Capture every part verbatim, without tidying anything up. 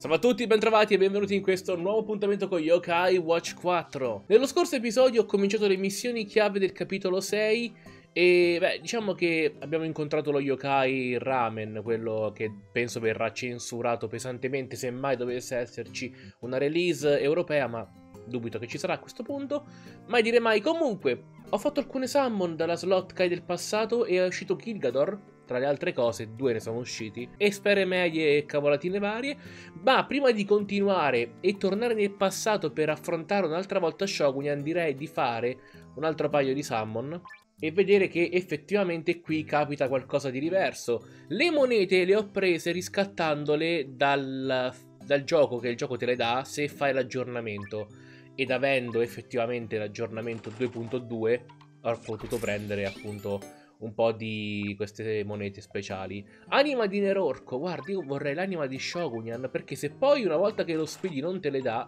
Ciao a tutti, bentrovati e benvenuti in questo nuovo appuntamento con Yokai Watch quattro. Nello scorso episodio ho cominciato le missioni chiave del capitolo sei e beh, diciamo che abbiamo incontrato lo Yokai Ramen, quello che penso verrà censurato pesantemente se mai dovesse esserci una release europea, ma dubito che ci sarà a questo punto. Mai dire mai. Comunque, ho fatto alcune summon dalla slot Kai del passato e è uscito Kilgador. Tra le altre cose, due ne sono usciti, e sfere medie e cavolatine varie. Ma prima di continuare e tornare nel passato per affrontare un'altra volta Shogunyan, direi di fare un altro paio di summon e vedere che effettivamente qui capita qualcosa di diverso. Le monete le ho prese riscattandole dal, dal gioco, che il gioco te le dà se fai l'aggiornamento. Ed avendo effettivamente l'aggiornamento due punto due ho potuto prendere appunto un po' di queste monete speciali. Anima di Nerorco, guardi, io vorrei l'anima di Shogunyan, perché se poi una volta che lo Speedy non te le dà...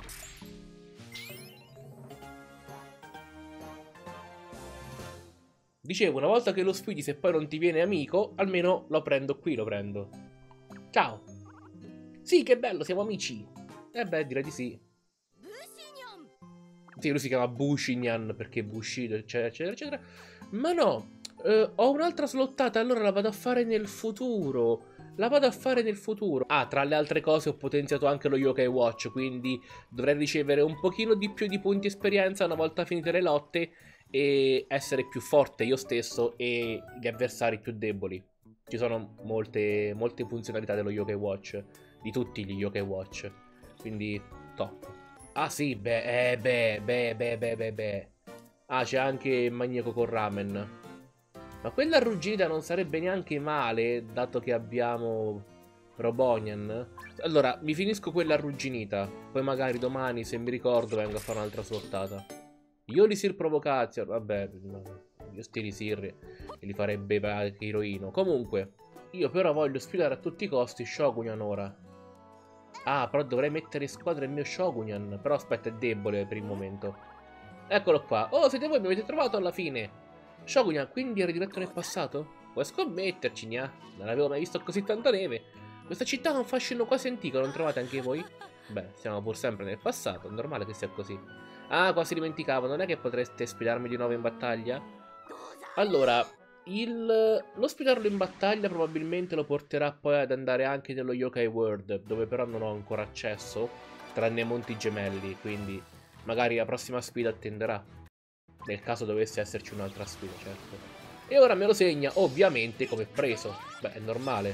Dicevo, una volta che lo Speedy se poi non ti viene amico, almeno lo prendo qui, lo prendo. Ciao. Sì, che bello, siamo amici. Eh beh, direi di sì. Sì, lui si chiama Bushinyan perché Bushido, eccetera, eccetera, eccetera. Ma no. Uh, ho un'altra slottata, allora la vado a fare nel futuro. La vado a fare nel futuro. Ah, tra le altre cose ho potenziato anche lo Yokai Watch, quindi dovrei ricevere un pochino di più di punti esperienza una volta finite le lotte e essere più forte io stesso e gli avversari più deboli. Ci sono molte, molte funzionalità dello Yokai Watch, di tutti gli Yokai Watch, quindi top. Ah sì, beh, eh, beh, beh, beh, beh, beh, beh. Ah, c'è anche il Maniaco con Ramen. Ma quella arrugginita non sarebbe neanche male, dato che abbiamo Robonian. Allora, mi finisco quella arrugginita. Poi magari domani, se mi ricordo, vengo a fare un'altra slottata. Iolisir Provocatio. Vabbè, io sti Elisir e li farebbe anche Hiroino. Comunque, io però voglio sfidare a tutti i costi Shogunyan ora. Ah, però dovrei mettere in squadra il mio Shogunyan. Però aspetta, è debole per il momento. Eccolo qua. Oh, siete voi, mi avete trovato alla fine. Shogunyan, quindi eri diretto nel passato? Puoi scommetterci, gna. Non avevo mai visto così tanta neve. Questa città ha un fascino quasi antico, non trovate anche voi? Beh, siamo pur sempre nel passato, è normale che sia così. Ah, quasi dimenticavo, non è che potreste sfidarmi di nuovo in battaglia? Allora, il... lo sfidarlo in battaglia probabilmente lo porterà poi ad andare anche nello Yokai World, dove però non ho ancora accesso, tranne Monti Gemelli, quindi magari la prossima sfida attenderà. Nel caso dovesse esserci un'altra sfida, certo. E ora me lo segna, ovviamente, come preso. Beh, è normale.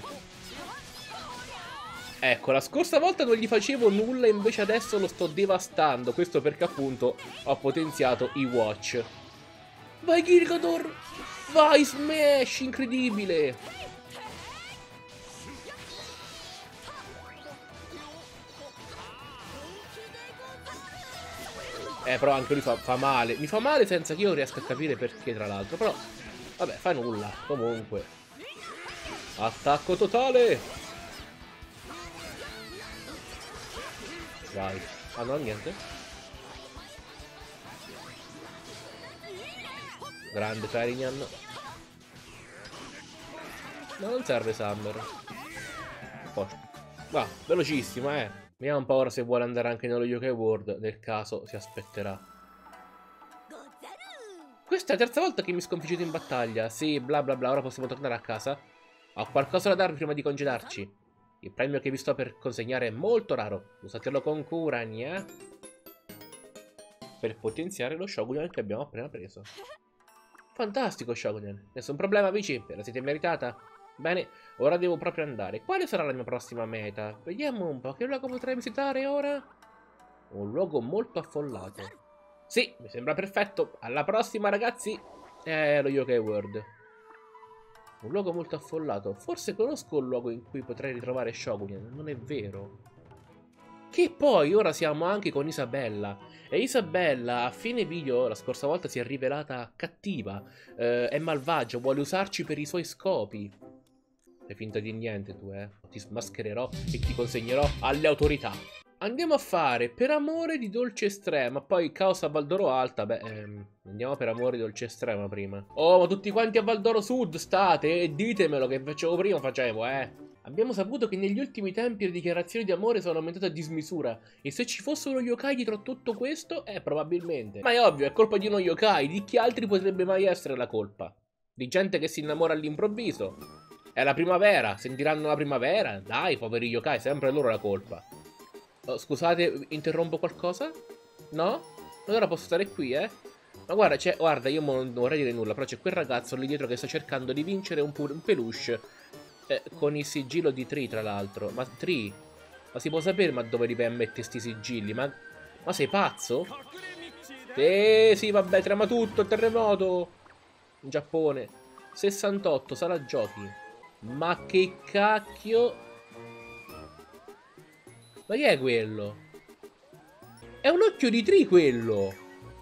Ecco, la scorsa volta non gli facevo nulla, invece adesso lo sto devastando. Questo perché appunto ho potenziato i Watch. Vai Kilgador! Vai Smash! Incredibile! Eh, però anche lui fa, fa male. Mi fa male senza che io riesca a capire perché, tra l'altro. Però, vabbè, fa nulla. Comunque. Attacco totale! Vai. Ah, no, niente. Grande Carignan. No, non serve Summer. Oh. Va, velocissima, eh. Vediamo un po' ora se vuole andare anche nello Yokai World. Nel caso si aspetterà. Questa è la terza volta che mi sconfiggete in battaglia. Sì, bla bla bla, ora possiamo tornare a casa. Ho qualcosa da darvi prima di congedarci. Il premio che vi sto per consegnare è molto raro. Usatelo con cura, nia. Per potenziare lo Shogunyan che abbiamo appena preso. Fantastico, Shogunyan. Nessun problema, amici. Ve la siete meritata. Bene, ora devo proprio andare. Quale sarà la mia prossima meta? Vediamo un po', che luogo potrei visitare ora? Un luogo molto affollato. Sì, mi sembra perfetto. Alla prossima, ragazzi. Eh, lo Yokai World. Un luogo molto affollato. Forse conosco un luogo in cui potrei ritrovare Shogunyan. Non è vero. Che poi ora siamo anche con Isabella. E Isabella a fine video la scorsa volta si è rivelata cattiva. Eh, è malvagia, vuole usarci per i suoi scopi. Fai finta di niente tu, eh. Ti smaschererò e ti consegnerò alle autorità. Andiamo a fare Per amore di Dolce Estrema. Poi Caos a Valdoro Alta. Beh, ehm, andiamo per amore di Dolce Estrema prima. Oh, ma tutti quanti a Valdoro Sud state? E ditemelo che facevo prima, facevo, eh. Abbiamo saputo che negli ultimi tempi le dichiarazioni di amore sono aumentate a dismisura. E se ci fosse uno yokai dietro a tutto questo, eh, probabilmente. Ma è ovvio, è colpa di uno yokai. Di chi altri potrebbe mai essere la colpa? Di gente che si innamora all'improvviso. È la primavera, sentiranno la primavera. Dai, poveri yokai, sempre loro la colpa. Oh, scusate, interrompo qualcosa? No? Allora posso stare qui, eh? Ma guarda, c'è, guarda, io non vorrei dire nulla, però c'è quel ragazzo lì dietro che sta cercando di vincere un, un peluche. Eh, con il sigillo di Tree, tra l'altro. Ma Tree, ma si può sapere ma dove li vai a mettere sti sigilli? Ma, ma sei pazzo? Eh sì, vabbè, trema tutto, terremoto. In Giappone. sessantotto, sala giochi. Ma che cacchio? Ma chi è quello? È un occhio di Tree quello.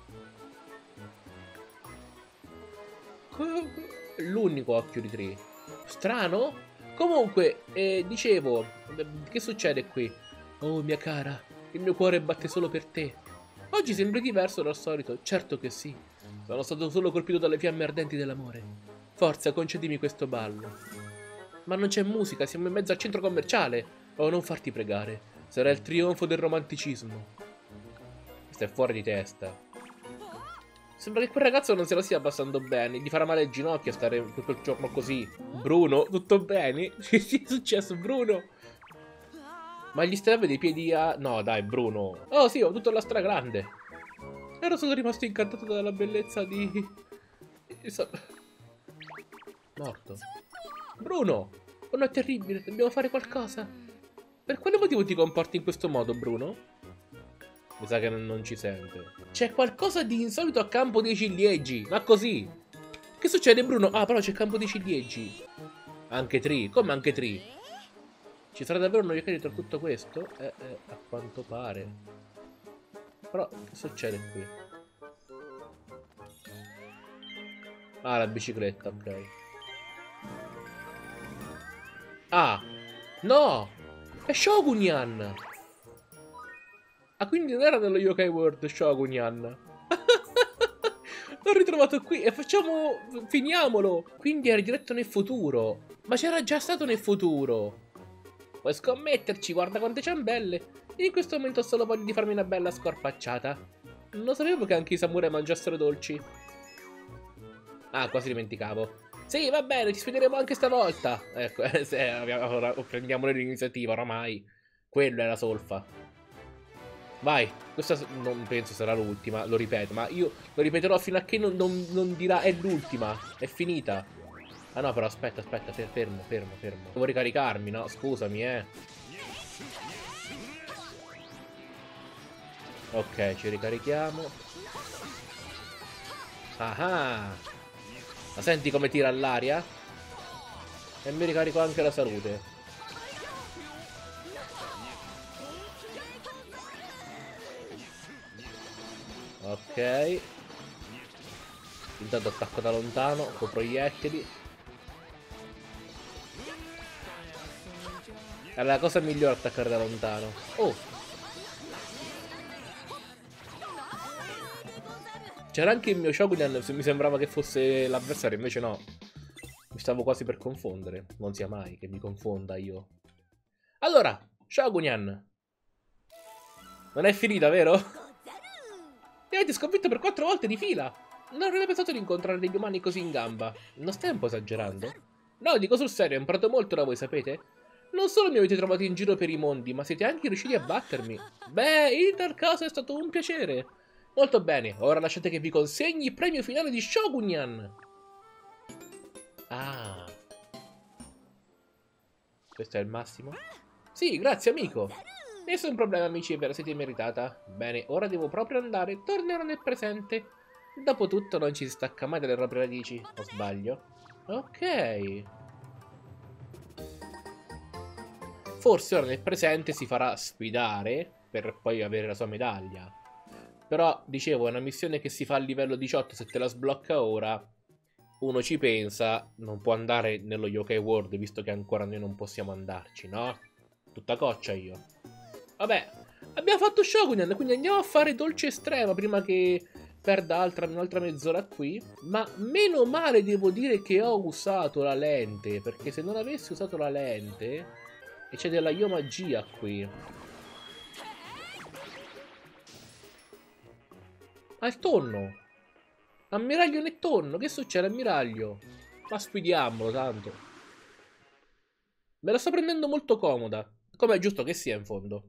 L'unico occhio di Tree. Strano? Comunque, eh, dicevo, che succede qui? Oh, mia cara, il mio cuore batte solo per te. Oggi sembri diverso dal solito. Certo che sì. Sono stato solo colpito dalle fiamme ardenti dell'amore. Forza, concedimi questo ballo. Ma non c'è musica, siamo in mezzo al centro commerciale. Oh, non farti pregare. Sarà il trionfo del romanticismo. Questo è fuori di testa. Sembra che quel ragazzo non se la stia passando bene. Gli farà male il ginocchio a stare tutto il giorno così. Bruno, tutto bene? Che è successo, Bruno? Ma gli stai a vedere i piedi a... No, dai, Bruno. Oh, sì, ho tutto la stragrande. Ero solo rimasto incantato dalla bellezza di... Morto. Bruno! Oh no, è terribile, dobbiamo fare qualcosa. Per quale motivo ti comporti in questo modo, Bruno? Mi sa che non ci sente. C'è qualcosa di insolito a Campo dei Ciliegi. Ma così? Che succede, Bruno? Ah, però c'è Campo dei Ciliegi. Anche Tree. Come anche Tree? Ci sarà davvero uno yokai dietro a tutto questo? Eh, eh, a quanto pare. Però, che succede qui? Ah, la bicicletta, ok. Ah! No! È Shogunyan! Ah, quindi non era nello Yokai World Shogunyan. L'ho ritrovato qui e facciamo... finiamolo. Quindi era diretto nel futuro. Ma c'era già stato nel futuro. Puoi scommetterci, guarda quante ciambelle. In questo momento ho solo voglia di farmi una bella scorpacciata. Non sapevo che anche i samurai mangiassero dolci. Ah, quasi dimenticavo. Sì, va bene, ci sfideremo anche stavolta. Ecco, eh, se, ora prendiamo l'iniziativa oramai. Quello è la solfa. Vai, questa non penso sarà l'ultima, lo ripeto, ma io lo ripeterò fino a che non, non, non dirà è l'ultima, è finita. Ah no, però aspetta, aspetta, fermo, fermo, fermo. Devo ricaricarmi, no? Scusami, eh. Ok, ci ricarichiamo. Ah, ma senti come tira all'aria? E mi ricarico anche la salute. Ok. Intanto attacco da lontano con proiettili. È la cosa migliore attaccare da lontano. Oh! C'era anche il mio Shogunyan, se mi sembrava che fosse l'avversario, invece no. Mi stavo quasi per confondere. Non sia mai che mi confonda io. Allora, Shogunyan. Non è finita, vero? Mi avete sconfitto per quattro volte di fila. Non avrei pensato di incontrare degli umani così in gamba. Non stai un po' esagerando? No, dico sul serio, ho imparato molto da voi, sapete? Non solo mi avete trovato in giro per i mondi, ma siete anche riusciti a battermi. Beh, in tal caso è stato un piacere. Molto bene, ora lasciate che vi consegni il premio finale di Shogunyan. Ah. Questo è il massimo? Sì, grazie amico. Nessun problema amici, ve la siete meritata. Bene, ora devo proprio andare, tornerò nel presente. Dopotutto non ci si stacca mai dalle proprie radici, o sbaglio? Ok. Forse ora nel presente si farà sfidare per poi avere la sua medaglia. Però, dicevo, è una missione che si fa a livello diciotto, se te la sblocca ora, uno ci pensa, non può andare nello Yokai World, visto che ancora noi non possiamo andarci, no? Tutta coccia io. Vabbè, abbiamo fatto Shogunyan, quindi andiamo a fare dolce estrema prima che perda altra, un'altra mezz'ora qui. Ma meno male devo dire che ho usato la lente, perché se non avessi usato la lente... E c'è della io magia qui. Ah, il tonno. Ammiraglio nel tonno. Che succede, ammiraglio? Ma sfidiamolo, tanto. Me la sto prendendo molto comoda. Come è giusto che sia, in fondo.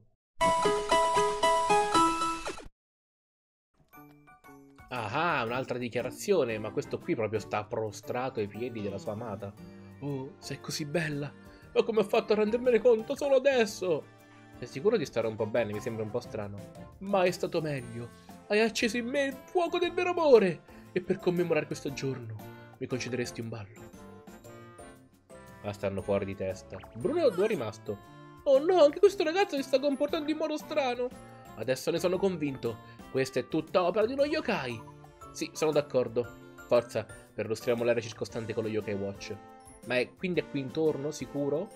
Ah, un'altra dichiarazione. Ma questo qui proprio sta prostrato ai piedi della sua amata. Oh, sei così bella. Ma come ho fatto a rendermene conto solo adesso? Sei sicuro di stare un po' bene? Mi sembra un po' strano. Ma è stato meglio. Hai acceso in me il fuoco del vero amore. E per commemorare questo giorno mi concederesti un ballo. Ma stanno fuori di testa. Bruno, dove è rimasto? Oh no, anche questo ragazzo si sta comportando in modo strano. Adesso ne sono convinto. Questa è tutta opera di uno yokai. Sì, sono d'accordo. Forza, perlustriamo l'area circostante con lo Yokai Watch. Ma è quindi è qui intorno, sicuro?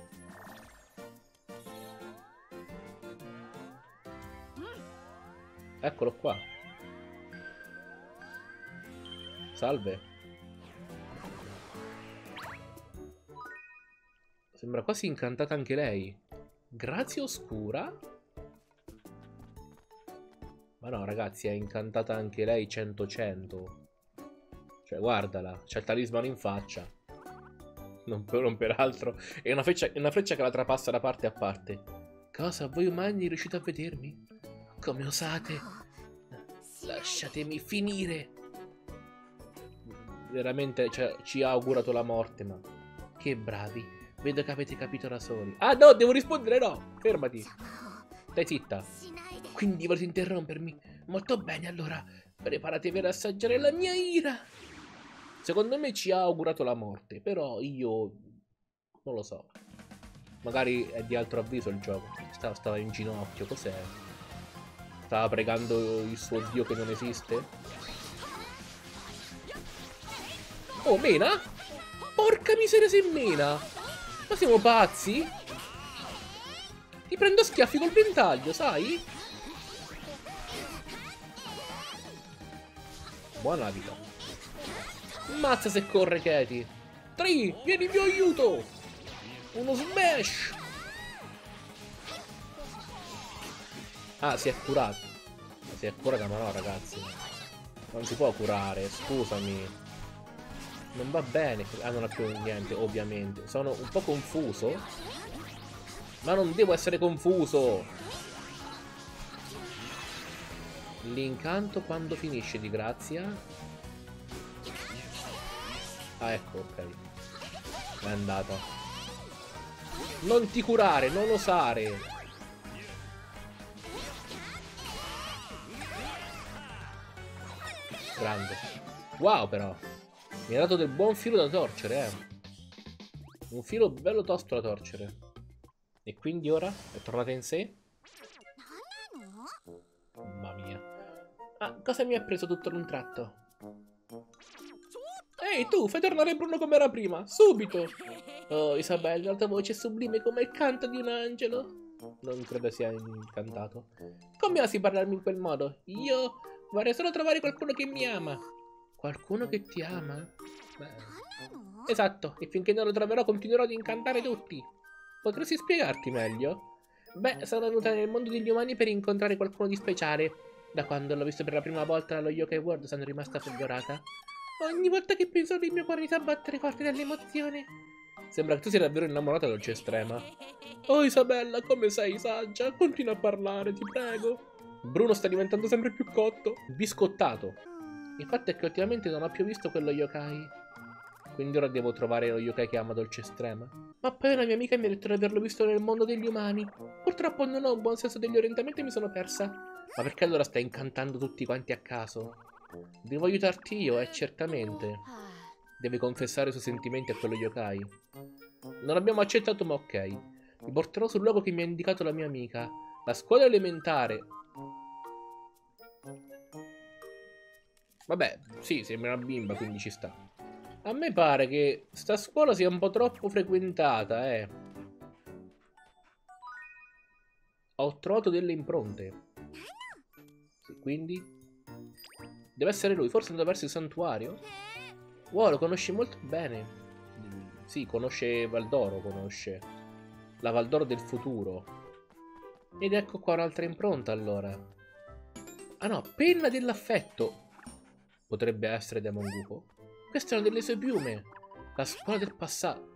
Eccolo qua. Salve. Sembra quasi incantata anche lei. Grazia oscura? Ma no, ragazzi, è incantata anche lei cento cento. Cioè, guardala, c'è il talismano in faccia. Non per, non per altro. È una, freccia, è una freccia che la trapassa da parte a parte. Cosa? Voi umani riuscite a vedermi? Come osate? Lasciatemi finire. Veramente, cioè, ci ha augurato la morte, ma... Che bravi. Vedo che avete capito da soli. Ah, no, devo rispondere, no. Fermati. Stai zitta. Quindi volete interrompermi? Molto bene, allora. Preparatevi ad assaggiare la mia ira. Secondo me ci ha augurato la morte, però io non lo so. Magari è di altro avviso il gioco. Stava, stava in ginocchio, cos'è? Stava pregando il suo dio che non esiste? Oh, mena? Porca miseria se mena! Ma siamo pazzi? Ti prendo schiaffi col ventaglio, sai? Buona vita. Mazza se corre Katie. Tri, vieni in mio aiuto. Uno smash. Ah, si è curato. Si è curata, ma no, ragazzi. Non si può curare, scusami. Non va bene. Ah, non ha più niente, ovviamente. Sono un po' confuso. Ma non devo essere confuso. L'incanto quando finisce, di grazia. Ah, ecco, ok. È andata. Non ti curare, non osare. Grande. Wow, però. Mi ha dato del buon filo da torcere, eh. Un filo bello tosto da torcere. E quindi ora è tornata in sé? Mamma mia. Ah, cosa mi ha preso tutto d'un tratto? Ehi tu, fai tornare Bruno come era prima, subito! Oh Isabella, la tua voce è sublime come il canto di un angelo. Non credo sia incantato. Come osi parlarmi in quel modo? Io vorrei solo trovare qualcuno che mi ama. Qualcuno che ti ama? Beh. Esatto, e finché non lo troverò continuerò ad incantare tutti. Potresti spiegarti meglio? Beh, sono venuta nel mondo degli umani per incontrare qualcuno di speciale. Da quando l'ho visto per la prima volta allo Yokai World sono rimasta folgorata. Ogni volta che penso il mio cuore inizia a battere forte dall'emozione. Sembra che tu sia davvero innamorata dolce estrema. Oh Isabella, come sei saggia? Continua a parlare, ti prego. Bruno sta diventando sempre più cotto. Biscottato. Il fatto è che ultimamente non ho più visto quello yokai. Quindi ora devo trovare lo yokai che ama dolce estrema. Ma poi una mia amica mi ha detto di averlo visto nel mondo degli umani. Purtroppo non ho un buon senso degli orientamenti e mi sono persa. Ma perché allora stai incantando tutti quanti a caso? Devo aiutarti io, eh, certamente. Deve confessare i suoi sentimenti a quello yokai. Non abbiamo accettato, ma ok. Mi porterò sul luogo che mi ha indicato la mia amica. La scuola elementare. Vabbè, sì, sembra una bimba, quindi ci sta. A me pare che sta scuola sia un po' troppo frequentata, eh. Ho trovato delle impronte. Sì, quindi... Deve essere lui, forse è andato verso il santuario? Wow, lo conosci molto bene. Sì, conosce Valdoro, conosce. La Valdoro del futuro. Ed ecco qua un'altra impronta, allora. Ah no, penna dell'affetto. Potrebbe essere Demon Gufo. Queste sono delle sue piume. La scuola del passato.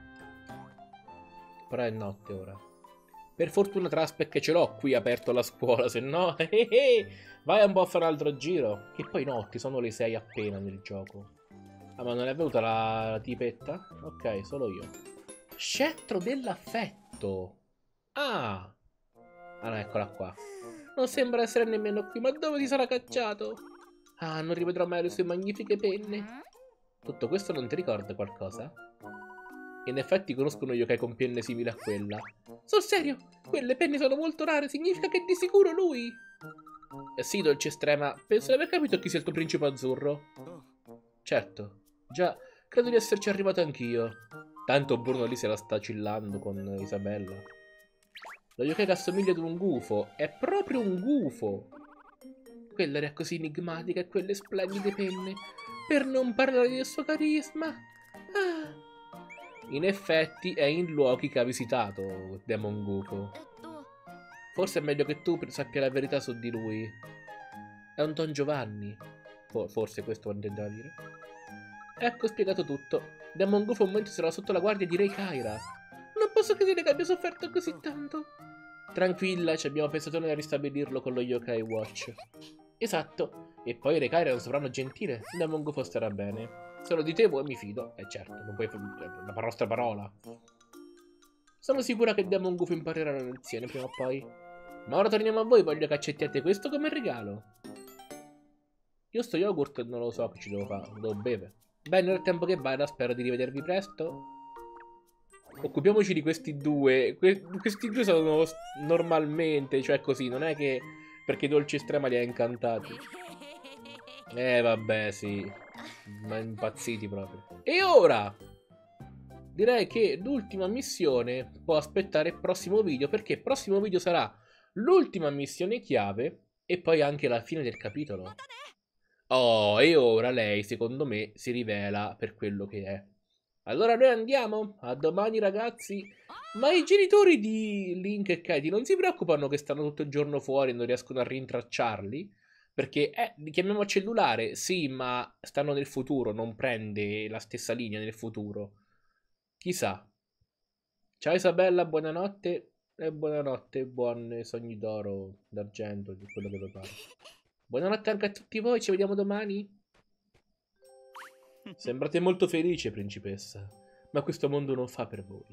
Però è notte ora. Per fortuna Traspec che ce l'ho qui aperto la scuola, se no... Vai un po' a fare un altro giro. Che poi notti, sono le sei appena nel gioco. Ah, ma non è venuta la, la tipetta? Ok, solo io. Scettro dell'affetto. Ah. Ah no, eccola qua. Non sembra essere nemmeno qui, ma dove ti sarà cacciato? Ah, non rivedrò mai le sue magnifiche penne. Tutto questo non ti ricorda qualcosa? In effetti conosco uno yokai con penne simili a quella. Sul serio? Quelle penne sono molto rare, significa che è di sicuro lui. Eh sì, dolce estrema, penso di aver capito chi sia il tuo principe azzurro. Certo, già, credo di esserci arrivato anch'io. Tanto Bruno lì se la sta chillando con Isabella. Lo yokai che assomiglia ad un gufo, è proprio un gufo. Quella era così enigmatica e quelle splendide penne, per non parlare del suo carisma. Ah. In effetti è in luoghi che ha visitato Demon Gufo. Forse è meglio che tu sappia la verità su di lui. È un Don Giovanni. Forse questo intendeva dire. Ecco spiegato tutto. Demon Gufo un momento sarà sotto la guardia di Rei Kaira. Non posso credere che abbia sofferto così tanto. Tranquilla, ci abbiamo pensato noi a ristabilirlo con lo Yokai Watch. Esatto. E poi Rei Kaira è un sovrano gentile. Demon Gufo starà bene. Solo di te vuoi mi fido. Eh certo, non puoi fare la nostra parola. Sono sicura che Demon Gufo imparerà la lezione prima o poi. Ma ora torniamo a voi, voglio che accettiate questo come regalo. Io sto yogurt non lo so che ci devo fare, devo bere. Bene, nel tempo che vada, spero di rivedervi presto. Occupiamoci di questi due. Que questi due sono normalmente, cioè così, non è che perché Dolce Estrema li ha incantati. Eh vabbè, sì. Ma impazziti proprio. E ora direi che l'ultima missione può aspettare il prossimo video, perché il prossimo video sarà l'ultima missione chiave e poi anche la fine del capitolo. Oh, e ora lei, secondo me, si rivela per quello che è. Allora noi andiamo? A domani, ragazzi. Ma i genitori di Link e Katie non si preoccupano che stanno tutto il giorno fuori e non riescono a rintracciarli? Perché, eh, li chiamiamo cellulare, sì, ma stanno nel futuro, non prende la stessa linea nel futuro. Chissà. Ciao Isabella, buonanotte. E buonanotte, buoni sogni d'oro, d'argento, di quello che vi pare. Buonanotte anche a tutti voi, ci vediamo domani. Sembrate molto felice, principessa, ma questo mondo non fa per voi.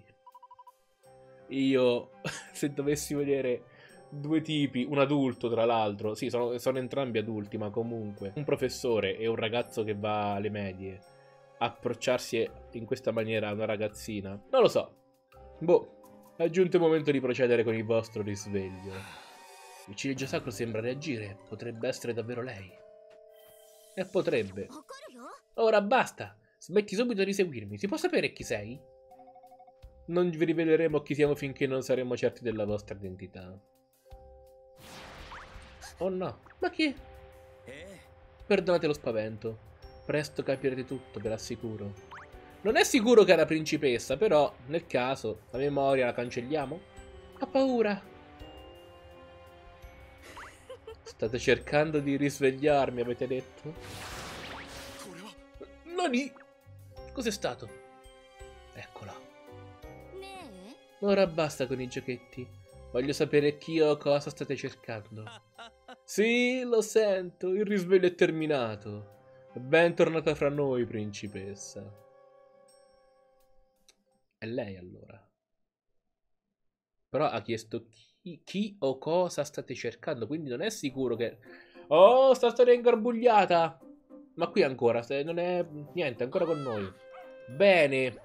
Io, se dovessi vedere due tipi, un adulto tra l'altro, sì, sono, sono entrambi adulti, ma comunque, un professore e un ragazzo che va alle medie, approcciarsi in questa maniera a una ragazzina, non lo so. Boh, è giunto il momento di procedere con il vostro risveglio. Il ciliegio sacro sembra reagire, potrebbe essere davvero lei. E potrebbe. Ora basta, smetti subito di seguirmi, si può sapere chi sei? Non vi riveleremo chi siamo finché non saremo certi della vostra identità. Oh no, ma chi? Perdonate lo spavento, presto capirete tutto, ve l'assicuro. Non è sicuro che era principessa, però, nel caso, la memoria la cancelliamo? Ho paura. State cercando di risvegliarmi, avete detto? Nani? Cos'è stato? Eccola. Ora basta con i giochetti. Voglio sapere chi o cosa state cercando. Sì, lo sento, il risveglio è terminato. Bentornata fra noi, principessa. È lei allora. Però ha chiesto chi, chi o cosa state cercando, quindi non è sicuro che... Oh, sta storia ingarbugliata! Ma qui ancora, non è niente, ancora con noi. Bene.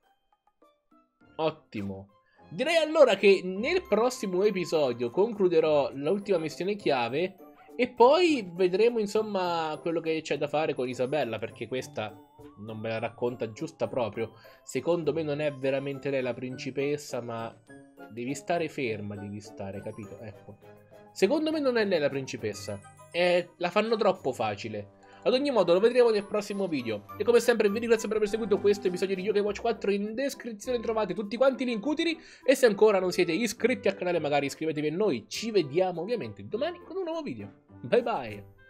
Ottimo. Direi allora che nel prossimo episodio concluderò l'ultima missione chiave e poi vedremo insomma quello che c'è da fare con Isabella, perché questa non me la racconta giusta proprio. Secondo me non è veramente lei la principessa, ma devi stare ferma, devi stare, capito? Ecco. Secondo me non è lei la principessa. E la fanno troppo facile. Ad ogni modo, lo vedremo nel prossimo video. E come sempre vi ringrazio per aver seguito questo episodio di Yokai Watch quattro. In descrizione trovate tutti quanti i link utili. E se ancora non siete iscritti al canale, magari iscrivetevi a noi. Ci vediamo ovviamente domani con un nuovo video. Bye bye!